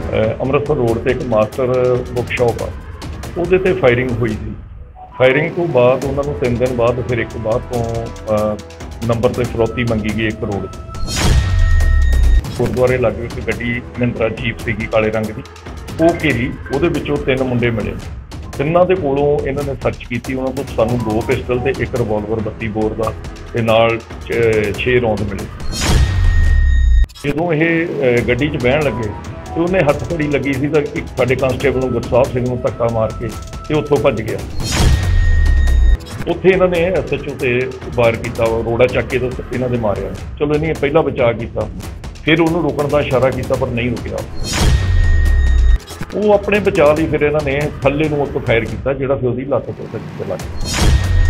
Amritsar road ਤੇ ਇੱਕ master book shop ਆ, ਉਹਦੇ ਤੇ ਫਾਇਰਿੰਗ ਹੋਈ ਸੀ। ਫਾਇਰਿੰਗ ਤੋਂ ਬਾਅਦ ਉਹਨਾਂ ਨੂੰ 3 ਦਿਨ ਬਾਅਦ ਫਿਰ ਇੱਕ ਬਾਅਦ ਤੋਂ ਨੰਬਰ ਤੇ ਫਰੌਤੀ ਮੰਗੀ ਗਈ 1 ਕਰੋੜ। ਗੁਰਦੁਆਰੇ ਲਾਗੇ ਇੱਕ ਗੱਡੀ ਮਹਿੰਦਰਾ ਜੀਪ ਸੀਗੀ ਕਾਲੇ ਰੰਗ ਦੀ, ਉਹ ਘੇਰੀ, ਉਹਦੇ ਵਿੱਚੋਂ 3 ਮੁੰਡੇ ਮਿਲੇ। ਤਿੰਨਾਂ ਦੇ ਕੋਲੋਂ ਇਹਨਾਂ ਨੇ ਸਰਚ ਕੀਤੀ, ਉਹਨਾਂ ਕੋਲ ਸਾਨੂੰ 2 ਪਿਸਟਲ ਤੇ 1 ਰਿਵਾਲਵਰ 32 ਬੋਰ ਦਾ ਤੇ ਨਾਲ 6 ਰੌਂਦ ਮਿਲੇ। ਜਦੋਂ ਇਹ ਗੱਡੀ 'ਚ ਬਹਿਣ ਲੱਗੇ ਤੇ ਉਹਨੇ ਹੱਥਕੜੀ ਲੱਗੀ ਸੀ ਤਾਂ ਇੱਕ ਸਾਡੇ ਕਾਂਸਟੇਬਲ ਨੂੰ ਗੁਰਸਾਹਿਬ ਸਿੰਘ ਨੂੰ ਧੱਕਾ ਮਾਰ ਕੇ ਤੇ ਉੱਥੋਂ ਭੱਜ ਗਿਆ। ਉੱਥੇ ਇਹਨਾਂ ਨੇ SHO ਤੇ ਵਾਰ ਕੀਤਾ, ਰੋੜਾ ਚੱਕ ਕੇ ਤਾਂ ਇਹਨਾਂ ਦੇ ਮਾਰਿਆ। ਚਲੋ ਇਹਨੇ ਪਹਿਲਾਂ ਬਚਾਅ ਕੀਤਾ, ਫਿਰ ਉਹਨੂੰ ਰੁਕਣ ਦਾ ਇਸ਼ਾਰਾ ਕੀਤਾ ਪਰ ਨਹੀਂ ਰੁਕਿਆ। ਉਹ ਆਪਣੇ ਬਚਾਅ ਲਈ ਫਿਰ ਇਹਨਾਂ ਨੇ ਥੱਲੇ ਨੂੰ ਇੱਕ ਫਾਇਰ ਕੀਤਾ ਜਿਹੜਾ ਫਿਰ ਉਹਦੀ ਲੱਤ ਤੋਂ ਸੱਜੀ ਤੇ ਲੱਗ ਗਿਆ।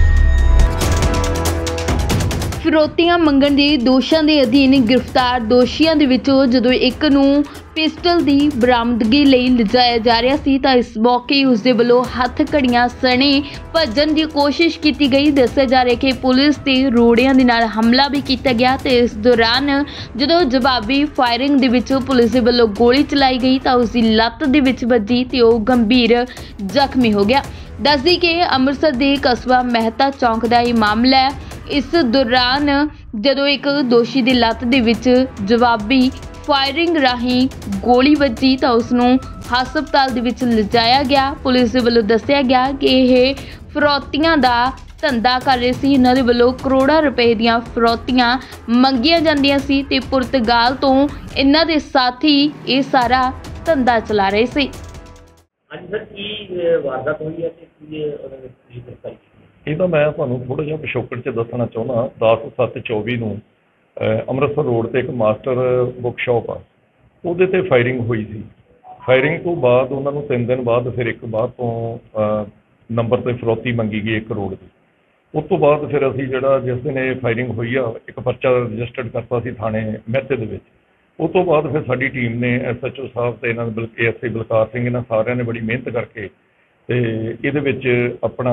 ਫਿਰੌਤੀਆਂ ਮੰਗਣ ਦੇ ਦੋਸ਼ਾਂ ਦੇ ਅਧੀਨ ਗ੍ਰਿਫਤਾਰ ਦੋਸ਼ੀਆਂ ਦੇ ਵਿੱਚੋਂ ਜਦੋਂ ਇੱਕ ਨੂੰ ਪਿਸਟਲ ਦੀ ਬਰਾਮਦਗੀ ਲਈ ਲਿਜਾਇਆ ਜਾ ਰਿਹਾ ਸੀ ਤਾਂ ਇਸ ਮੌਕੇ ਉਸ ਦੇ ਵੱਲੋਂ ਹੱਥ ਘੜੀਆਂ ਸਣੇ ਭੱਜਣ ਦੀ ਕੋਸ਼ਿਸ਼ ਕੀਤੀ ਗਈ। ਦੱਸਿਆ ਜਾ ਰਿਹਾ ਕਿ ਪੁਲਿਸ ਤੇ ਰੋੜਿਆਂ ਦੇ ਨਾਲ ਹਮਲਾ ਵੀ ਕੀਤਾ ਗਿਆ ਤੇ ਇਸ ਦੌਰਾਨ ਜਦੋਂ ਜਵਾਬੀ ਫਾਇਰਿੰਗ ਦੇ ਵਿੱਚ ਪੁਲਿਸ ਦੇ ਵੱਲੋਂ ਗੋਲੀ ਚਲਾਈ ਗਈ ਤਾਂ ਉਸ ਦੀ ਲੱਤ ਦੇ ਵਿੱਚ ਵੱਜੀ ਤੇ ਉਹ ਗੰਭੀਰ ਜ਼ਖਮੀ ਹੋ ਗਿਆ। ਦੱਸਦੀ ਕਿ ਅੰਮ੍ਰਿਤਸਰ ਦੇ ਕਸਬਾ ਮਹਿਤਾ ਚੌਂਕ ਦਾ ਇਹ ਮਾਮਲਾ ਹੈ। ਇਸ ਦੌਰਾਨ ਜਦੋਂ ਇੱਕ ਦੋਸ਼ੀ ਦੀ ਲੱਤ ਦੇ ਵਿੱਚ ਜਵਾਬੀ ਫਾਇਰਿੰਗ ਰਾਹੀਂ ਗੋਲੀ ਵੱਜੀ ਤਾਂ ਉਸ ਨੂੰ ਹਸਪਤਾਲ ਦੇ ਵਿੱਚ ਲਿਜਾਇਆ ਗਿਆ। ਪੁਲਿਸ ਦੇ ਵੱਲੋਂ ਦੱਸਿਆ ਗਿਆ ਕਿ ਇਹ ਫਿਰੌਤੀਆਂ ਦਾ ਧੰਦਾ ਕਰ ਰਹੇ ਸੀ। ਇਹਨਾਂ ਦੇ ਵੱਲੋਂ ਕਰੋੜਾਂ ਰੁਪਏ ਦੀਆਂ ਫਿਰੌਤੀਆਂ ਮੰਗੀਆਂ ਜਾਂਦੀਆਂ ਸੀ ਤੇ ਪੁਰਤਗਾਲ ਤੋਂ ਇਹਨਾਂ ਦੇ ਸਾਥੀ ਇਹ ਸਾਰਾ ਧੰਦਾ ਚਲਾ ਰਹੇ ਸੀ। ਹਾਂਜੀ ਸਰ, ਕੀ ਵਾਰਦਾਤ ਹੋਈ ਹੈ ਤੇ ਕੀ ਉਹਦੇ ਵਿੱਚ ਕੀ ਗ੍ਰਿਫਤਾਰੀ? ਇਹ ਤਾਂ ਮੈਂ ਤੁਹਾਨੂੰ ਥੋੜ੍ਹਾ ਜਿਹਾ ਪਿਛੋਕੜ 'ਚ ਦੱਸਣਾ ਚਾਹੁੰਦਾ। 10/7/24 ਨੂੰ ਅੰਮ੍ਰਿਤਸਰ ਰੋਡ ਤੇ ਇੱਕ ਮਾਸਟਰ ਬੁੱਕ ਸ਼ਾਪ ਆ, ਉਹਦੇ ਤੇ ਫਾਇਰਿੰਗ ਹੋਈ ਸੀ। ਫਾਇਰਿੰਗ ਤੋਂ ਬਾਅਦ ਉਹਨਾਂ ਨੂੰ 3 ਦਿਨ ਬਾਅਦ ਫਿਰ ਇੱਕ ਬਾਅਦ ਤੋਂ ਨੰਬਰ ਤੇ ਫਰੌਤੀ ਮੰਗੀ ਗਈ 1 ਕਰੋੜ ਦੀ। ਉਸ ਤੋਂ ਬਾਅਦ ਫਿਰ ਅਸੀਂ ਜਿਹੜਾ ਜਿਸ ਦਿਨ ਇਹ ਫਾਇਰਿੰਗ ਹੋਈ ਆ ਇੱਕ ਪਰਚਾ ਰਜਿਸਟਰਡ ਕਰਤਾ ਸੀ ਥਾਣੇ ਮਹਿਤੇ ਦੇ ਵਿੱਚ। ਉਸ ਤੋਂ ਬਾਅਦ ਫਿਰ ਸਾਡੀ ਟੀਮ ਨੇ SHO ਸਾਹਿਬ ਤੇ ਇਹਨਾਂ ਦੇ ASI ਬਲਕਾਰ ਸਿੰਘ, ਇਹਨਾਂ ਸਾਰਿਆਂ ਨੇ ਬੜੀ ਮਿਹਨਤ ਕਰਕੇ ਤੇ ਇਹਦੇ ਵਿੱਚ ਆਪਣਾ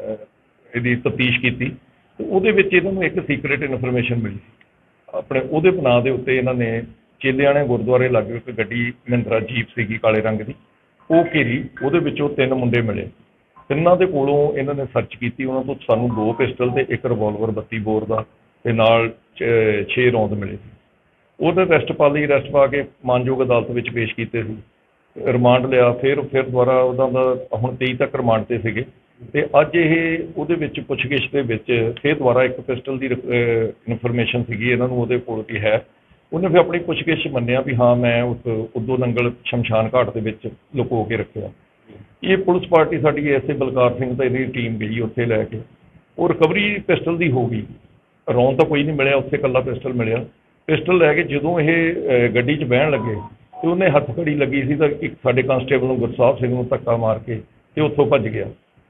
ਇਹਦੀ ਤਫਤੀਸ਼ ਕੀਤੀ ਤੇ ਉਹਦੇ ਵਿੱਚ ਇਹਨਾਂ ਨੂੰ ਇੱਕ ਸੀਕਰੇਟ ਇਨਫੋਰਮੇਸ਼ਨ ਮਿਲੀ ਸੀ। ਆਪਣੇ ਉਹਦੇ ਬਣਾ ਦੇ ਉੱਤੇ ਇਹਨਾਂ ਨੇ ਚੇਲਿਆਣੇ ਗੁਰਦੁਆਰੇ ਲਾਗੇ ਇੱਕ ਗੱਡੀ ਮਹਿੰਦਰਾ ਜੀਪ ਸੀਗੀ ਕਾਲੇ ਰੰਗ ਦੀ, ਉਹ ਘੇਰੀ, ਉਹਦੇ ਵਿੱਚੋਂ 3 ਮੁੰਡੇ ਮਿਲੇ। ਤਿੰਨਾਂ ਦੇ ਕੋਲੋਂ ਇਹਨਾਂ ਨੇ ਸਰਚ ਕੀਤੀ, ਉਹਨਾਂ ਤੋਂ ਸਾਨੂੰ 2 ਪਿਸਟਲ ਤੇ 1 ਰਿਵਾਲਵਰ 32 ਬੋਰ ਦਾ ਤੇ ਨਾਲ 6 ਰੌਂਦ ਮਿਲੇ ਸੀ। ਉਹਦੇ ਅਰੈਸਟ ਪਾ ਕੇ ਮਾਨਯੋਗ ਅਦਾਲਤ ਵਿੱਚ ਪੇਸ਼ ਕੀਤੇ ਸੀ, ਰਿਮਾਂਡ ਲਿਆ। ਫਿਰ ਦੁਬਾਰਾ ਉਹਨਾਂ ਦਾ ਹੁਣ 23 ਤੱਕ ਰਿਮਾਂਡ ਤੇ ਸੀਗੇ ਤੇ ਅੱਜ ਇਹ ਉਹਦੇ ਵਿੱਚ ਪੁੱਛਗਿੱਛ ਦੇ ਵਿੱਚ ਫਿਰ ਦੁਬਾਰਾ ਇੱਕ ਪਿਸਟਲ ਦੀ ਇਨਫੋਰਮੇਸ਼ਨ ਸੀਗੀ ਇਹਨਾਂ ਨੂੰ ਉਹਦੇ ਕੋਲ ਕੀ ਹੈ। ਉਹਨੇ ਫਿਰ ਆਪਣੀ ਪੁੱਛਗਿੱਛ ਮੰਨਿਆ ਵੀ ਹਾਂ ਮੈਂ ਉਸ ਉਦੋਂ ਨੰਗਲ ਸ਼ਮਸ਼ਾਨ ਘਾਟ ਦੇ ਵਿੱਚ ਲੁਕੋ ਕੇ ਰੱਖਿਆ। ਇਹ ਪੁਲਿਸ ਪਾਰਟੀ ਸਾਡੀ ASI ਬਲਕਾਰ ਸਿੰਘ ਤੇ ਇਹਦੀ ਟੀਮ ਗਈ ਉੱਥੇ ਲੈ ਕੇ, ਉਹ ਰਿਕਵਰੀ ਪਿਸਟਲ ਦੀ ਹੋ ਗਈ। ਰੌਂਦ ਤਾਂ ਕੋਈ ਨਹੀਂ ਮਿਲਿਆ ਉੱਥੇ, ਇਕੱਲਾ ਪਿਸਟਲ ਮਿਲਿਆ। ਪਿਸਟਲ ਲੈ ਕੇ ਜਦੋਂ ਇਹ ਗੱਡੀ 'ਚ ਬਹਿਣ ਲੱਗੇ ਤੇ ਉਹਨੇ ਹੱਥਕੜੀ ਲੱਗੀ ਸੀ ਤਾਂ ਇੱਕ ਸਾਡੇ ਕਾਂਸਟੇਬਲ ਨੂੰ ਗੁਰਸਾਹਿਬ ਸਿੰਘ ਨੂੰ ਧੱਕਾ ਮਾਰ ਕੇ ਤੇ ਉੱਥੋਂ ਭੱਜ ਗਿਆ।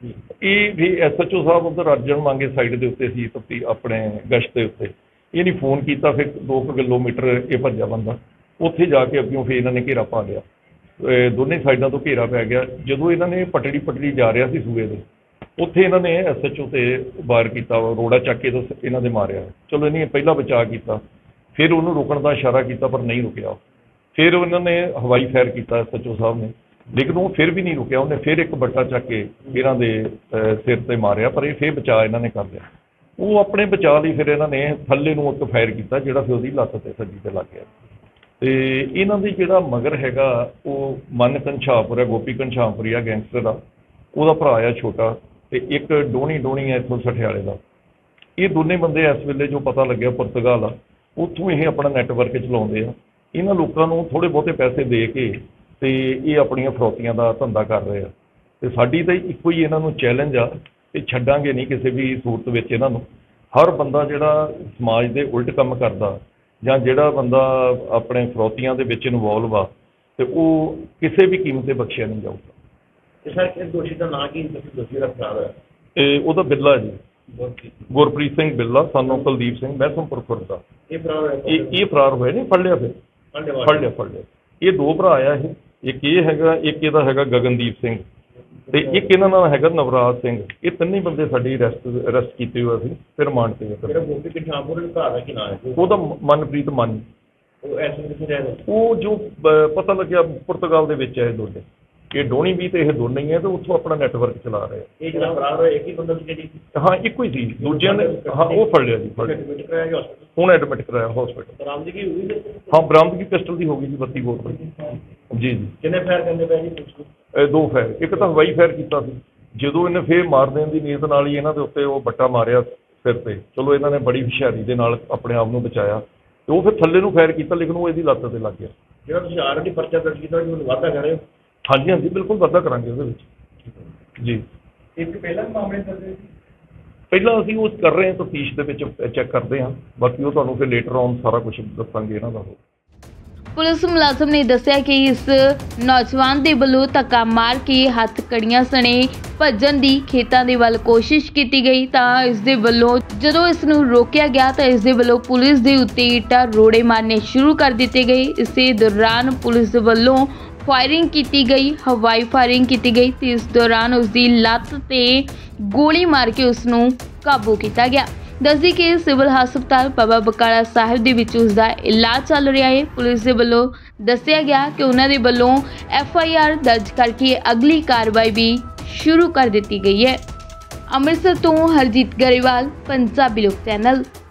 ਇਹ ਵੀ SHO ਸਾਹਿਬ ਉੱਧਰ ਅਰਜਨ ਮੰਗੇ ਸਾਈਡ ਦੇ ਉੱਤੇ ਸੀ ਤਫਤੀ ਆਪਣੇ ਗਸ਼ਤ ਦੇ ਉੱਤੇ। ਇਹਨੇ ਫੋਨ ਕੀਤਾ, ਫਿਰ 2 ਕਿਲੋਮੀਟਰ ਇਹ ਭੱਜਿਆ ਬੰਦਾ, ਉੱਥੇ ਜਾ ਕੇ ਅੱਗਿਓਂ ਫਿਰ ਇਹਨਾਂ ਨੇ ਘੇਰਾ ਪਾ ਲਿਆ। ਦੋਨੇ ਸਾਈਡਾਂ ਤੋਂ ਘੇਰਾ ਪੈ ਗਿਆ। ਜਦੋਂ ਇਹਨਾਂ ਨੇ ਪਟੜੀ ਜਾ ਰਿਹਾ ਸੀ ਸੂਏ ਦੇ, ਉੱਥੇ ਇਹਨਾਂ ਨੇ SHO ਤੇ ਵਾਰ ਕੀਤਾ, ਰੋੜਾ ਚੱਕ ਕੇ ਤਾਂ ਇਹਨਾਂ ਦੇ ਮਾਰਿਆ। ਚਲੋ ਇਹਨੇ ਪਹਿਲਾਂ ਬਚਾਅ ਕੀਤਾ, ਫਿਰ ਉਹਨੂੰ ਰੁਕਣ ਦਾ ਇਸ਼ਾਰਾ ਕੀਤਾ ਪਰ ਨਹੀਂ ਰੁਕਿਆ। ਫਿਰ ਉਹਨਾਂ ਨੇ ਹਵਾਈ ਫਾਇਰ ਕੀਤਾ SHO ਸਾਹਿਬ ਨੇ, ਲੇਕਿਨ ਉਹ ਫਿਰ ਵੀ ਨਹੀਂ ਰੁਕਿਆ। ਉਹਨੇ ਫਿਰ ਇੱਕ ਬੱਟਾ ਚੱਕ ਕੇ ਇਹਨਾਂ ਦੇ ਸਿਰ ਤੇ ਮਾਰਿਆ ਪਰ ਇਹ ਫਿਰ ਬਚਾਅ ਇਹਨਾਂ ਨੇ ਕਰ ਲਿਆ। ਉਹ ਆਪਣੇ ਬਚਾਅ ਲਈ ਫਿਰ ਇਹਨਾਂ ਨੇ ਥੱਲੇ ਨੂੰ ਇੱਕ ਫਾਇਰ ਕੀਤਾ ਜਿਹੜਾ ਫਿਰ ਉਹਦੀ ਲੱਤ ਤੇ ਸੱਜੀ ਤੇ ਲੱਗ ਗਿਆ। ਤੇ ਇਹਨਾਂ ਦੀ ਜਿਹੜਾ ਮਗਰ ਹੈਗਾ ਉਹ ਮਨ ਘਨਸ਼ਾਮਪੁਰ ਹੈ, ਗੋਪੀ ਘਨਸ਼ਾਮਪੁਰੀ ਆ, ਗੈਂਗਸਟਰ ਆ, ਉਹਦਾ ਭਰਾ ਆ ਛੋਟਾ, ਤੇ ਇੱਕ ਡੋਣੀ ਆ ਇੱਥੋਂ ਸਠਿਆਲੇ ਦਾ। ਇਹ ਦੋਨੇ ਬੰਦੇ ਇਸ ਵੇਲੇ ਜੋ ਪਤਾ ਲੱਗਿਆ ਪੁਰਤਗਾਲ ਆ, ਉੱਥੋਂ ਇਹ ਆਪਣਾ ਨੈਟਵਰਕ ਚਲਾਉਂਦੇ ਆ। ਇਹਨਾਂ ਲੋਕਾਂ ਨੂੰ ਥੋੜ੍ਹੇ ਬਹੁਤੇ ਪੈਸੇ ਦੇ ਕੇ ਤੇ ਇਹ ਆਪਣੀਆਂ ਫਰੌਤੀਆਂ ਦਾ ਧੰਦਾ ਕਰ ਰਹੇ ਆ। ਤੇ ਸਾਡੀ ਤਾਂ ਇੱਕੋ ਹੀ ਇਹਨਾਂ ਨੂੰ ਚੈਲੰਜ ਆ ਤੇ ਛੱਡਾਂਗੇ ਨਹੀਂ ਕਿਸੇ ਵੀ ਸੂਰਤ ਵਿੱਚ ਇਹਨਾਂ ਨੂੰ। ਹਰ ਬੰਦਾ ਜਿਹੜਾ ਸਮਾਜ ਦੇ ਉਲਟ ਕੰਮ ਕਰਦਾ ਜਾਂ ਜਿਹੜਾ ਬੰਦਾ ਆਪਣੇ ਫਰੌਤੀਆਂ ਦੇ ਵਿੱਚ ਇਨਵੋਲਵ ਆ ਤੇ ਉਹ ਕਿਸੇ ਵੀ ਕੀਮਤ ਤੇ ਬਖਸ਼ਿਆ ਨਹੀਂ ਜਾਊਗਾ। ਤੇ ਸਰ ਇਸ ਦੋਸ਼ੀ ਦਾ ਨਾਂ ਕੀ, ਦੋਸ਼ੀ ਦਾ ਭਰਾ ਹੈ? ਇਹ ਉਹਦਾ ਬਿੱਲਾ ਜੀ, ਗੁਰਪ੍ਰੀਤ ਸਿੰਘ ਬਿੱਲਾ, ਸਾਨੂੰ ਕੁਲਦੀਪ ਸਿੰਘ, ਮਹਿਸਮਪੁਰ ਖੁਰਦ ਦਾ। ਇਹ ਫਰਾਰ ਹੋਏ ਨੇ, ਫੜ ਲਿਆ। ਇਹ 2 ਭਰਾ ਆ ਇਹ, ਇੱਕ ਇਹ ਹੈਗਾ, ਇੱਕ ਇਹਦਾ ਹੈਗਾ ਗਗਨਦੀਪ ਸਿੰਘ ਤੇ ਇੱਕ ਇਹਨਾਂ ਨਾਲ ਹੈਗਾ ਨਵਰਾਜ ਸਿੰਘ। ਇਹ ਤਿੰਨੇ ਬੰਦੇ ਸਾਡੀ ਅਰੈਸਟ ਕੀਤੇ ਹੋਏ ਅਸੀਂ ਫਿਰ ਰਿਮਾਂਡ ਤੇ। ਗੋਪੀ ਘਨਸ਼ਾਮਪੁਰ ਦਾ ਕੀ ਨਾਮ ਹੈ? ਉਹਦਾ ਮਨਪ੍ਰੀਤ ਮਨ। ਉਹ ਐਸੇ ਕਿੱਥੇ ਰਹਿ ਰਹੇ? ਉਹ ਜੋ ਪਤਾ ਲੱਗਿਆ ਪੁਰਤਗਾਲ ਦੇ ਵਿੱਚ ਹੈ ਇਹ ਦੋਨੇ, ਇਹ ਡੋਣੀ ਵੀ ਤੇ ਇਹ ਦੋਨੇ ਹੀ ਹੈ, ਤੇ ਉੱਥੋਂ ਆਪਣਾ ਨੈਟਵਰਕ ਚਲਾ ਰਹੇ ਆ। ਇਹ ਜਿਹੜਾ ਫਰਾਰ ਹੋਇਆ ਇੱਕ ਹੀ ਬੰਦਾ ਸੀ ਜਿਹੜੀ? ਹਾਂ ਇੱਕੋ ਹੀ ਸੀ, ਦੂਜਿਆਂ ਨੇ ਹਾਂ ਉਹ ਫੜ ਲਿਆ ਜੀ, ਫੜ ਲਿਆ। ਐਡਮਿਟ ਕਰਾਇਆ ਗਿਆ ਹਸਪਤਾਲ? ਹੁਣ ਐਡਮਿਟ ਕਰਾਇਆ ਹਸਪੀਟਲ। ਬਰਾਮਦਗੀ ਹੋਈ ਹੈ? ਹਾਂ ਬਰਾਮਦਗੀ ਪਿਸਟਲ ਦੀ ਹੋ ਗਈ ਜੀ, 32 ਬੋਰ ਜੀ ਜੀ। ਕਿੰਨੇ ਫਾਇਰ ਕਰਨੇ ਪਏ ਜੀ ਪੁਲਿਸ ਨੂੰ? ਇਹ 2 ਫਾਇਰ, ਇੱਕ ਤਾਂ ਹਵਾਈ ਫਾਇਰ ਕੀਤਾ ਸੀ, ਜਦੋਂ ਇਹਨੇ ਫੇਰ ਮਾਰ ਦੇਣ ਦੀ ਨੀਅਤ ਨਾਲ ਹੀ ਇਹਨਾਂ ਦੇ ਉੱਤੇ ਉਹ ਬੱਟਾ ਮਾਰਿਆ ਸਿਰ ਤੇ। ਚਲੋ ਇਹਨਾਂ ਨੇ ਬੜੀ ਹੁਸ਼ਿਆਰੀ ਦੇ ਨਾਲ ਆਪਣੇ ਆਪ ਨੂੰ ਬਚਾਇਆ, ਤੇ ਉਹ ਫਿਰ ਥੱਲੇ ਨੂੰ ਫਾਇਰ ਕੀਤਾ, ਲੇਕਿਨ ਉਹ ਇਹਦੀ ਲੱਤ ਤੇ ਲੱਗ ਗਿਆ। ਜਿਹੜਾ ਤੁਸੀਂ ਆਲਰੇਡੀ ਪਰਚਾ ਦਰਜ ਕੀਤਾ ਉਹਨੂੰ ਵਾਧਾ ਕਰ ਰਹੇ ਹੋ? ਹਾਂਜੀ ਹਾਂਜੀ ਬਿਲਕੁਲ ਵਾਧਾ ਕਰਾਂਗੇ ਉਹਦੇ ਵਿੱਚ ਜੀ। ਇੱਕ ਪਹਿਲਾਂ ਮਾਮਲੇ ਦਰਜ ਹੋਏ ਸੀ? ਪਹਿਲਾਂ ਅਸੀਂ ਉਹ ਕਰ ਰਹੇ ਹਾਂ, ਤਫਤੀਸ਼ ਦੇ ਵਿੱਚ ਚੈੱਕ ਕਰਦੇ ਹਾਂ, ਬਾਕੀ ਉਹ ਤੁਹਾਨੂੰ ਫਿਰ ਲੇਟਰ ਔਨ ਸਾਰਾ ਕੁਝ ਦੱਸਾਂਗੇ ਇਹਨਾਂ ਦਾ। ਪੁਲਿਸ ਮੁਲਾਜ਼ਮ ਨੇ ਦੱਸਿਆ ਕਿ ਇਸ ਨੌਜਵਾਨ ਦੇ ਵੱਲੋਂ ਧੱਕਾ ਮਾਰ ਕੇ ਹੱਥ ਕੜੀਆਂ ਸਣੇ ਭੱਜਣ ਦੀ ਖੇਤਾਂ ਦੇ ਵੱਲ ਕੋਸ਼ਿਸ਼ ਕੀਤੀ ਗਈ, ਤਾਂ ਇਸ ਦੇ ਵੱਲੋਂ ਜਦੋਂ ਇਸ ਨੂੰ ਰੋਕਿਆ ਗਿਆ ਤਾਂ ਇਸ ਦੇ ਵੱਲੋਂ ਪੁਲਿਸ ਦੇ ਉੱਤੇ ਇੱਟਾਂ ਰੋੜੇ ਮਾਰਨੇ ਸ਼ੁਰੂ ਕਰ ਦਿੱਤੇ ਗਏ। ਇਸੇ ਦੌਰਾਨ ਪੁਲਿਸ ਦੇ ਵੱਲੋਂ ਫਾਇਰਿੰਗ ਕੀਤੀ ਗਈ, ਹਵਾਈ ਫਾਇਰਿੰਗ ਕੀਤੀ ਗਈ ਤੇ ਇਸ ਦੌਰਾਨ ਉਸ ਦੀ ਲੱਤ ਤੇ ਗੋਲੀ ਮਾਰ ਕੇ ਉਸ ਨੂੰ ਕਾਬੂ ਕੀਤਾ ਗਿਆ। ਦੱਸਦੀ ਕਿ ਸਿਵਲ ਹਸਪਤਾਲ ਬਾਬਾ ਬਕਾਲਾ ਸਾਹਿਬ ਦੇ ਵਿੱਚ ਉਸ ਦਾ ਇਲਾਜ ਚੱਲ ਰਿਹਾ ਹੈ। ਪੁਲਿਸ ਦੇ ਵੱਲੋਂ ਦੱਸਿਆ ਗਿਆ ਕਿ ਉਹਨਾਂ ਦੇ ਵੱਲੋਂ FIR ਦਰਜ ਕਰਕੇ ਅਗਲੀ ਕਾਰਵਾਈ ਵੀ ਸ਼ੁਰੂ ਕਰ ਦਿੱਤੀ ਗਈ ਹੈ। ਅੰਮ੍ਰਿਤਸਰ ਤੋਂ ਹਰਜੀਤ ਗਰੇਵਾਲ, ਪੰਜਾਬੀ ਲੋਕ ਚੈਨਲ।